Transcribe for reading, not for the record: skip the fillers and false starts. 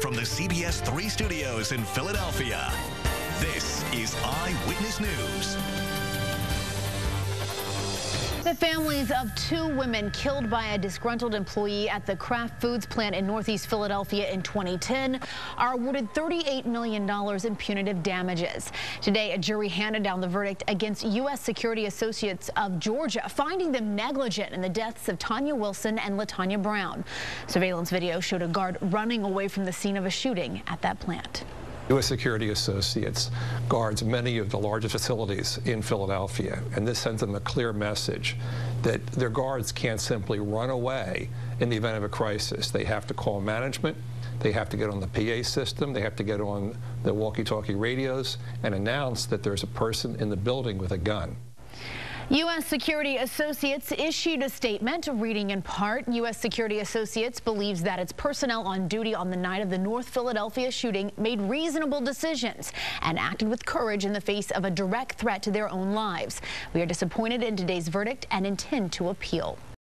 from the CBS 3 studios in Philadelphia, this is Eyewitness News. The families of 2 women killed by a disgruntled employee at the Kraft Foods plant in Northeast Philadelphia in 2010 are awarded $38 million in punitive damages. Today, a jury handed down the verdict against U.S. Security Associates of Georgia, finding them negligent in the deaths of Tanya Wilson and LaTanya Brown. Surveillance video showed a guard running away from the scene of a shooting at that plant. U.S. Security Associates guards many of the largest facilities in Philadelphia, and this sends them a clear message that their guards can't simply run away in the event of a crisis. They have to call management, they have to get on the PA system, they have to get on the walkie-talkie radios and announce that there's a person in the building with a gun. U.S. Security Associates issued a statement reading in part, U.S. Security Associates believes that its personnel on duty on the night of the North Philadelphia shooting made reasonable decisions and acted with courage in the face of a direct threat to their own lives. We are disappointed in today's verdict and intend to appeal.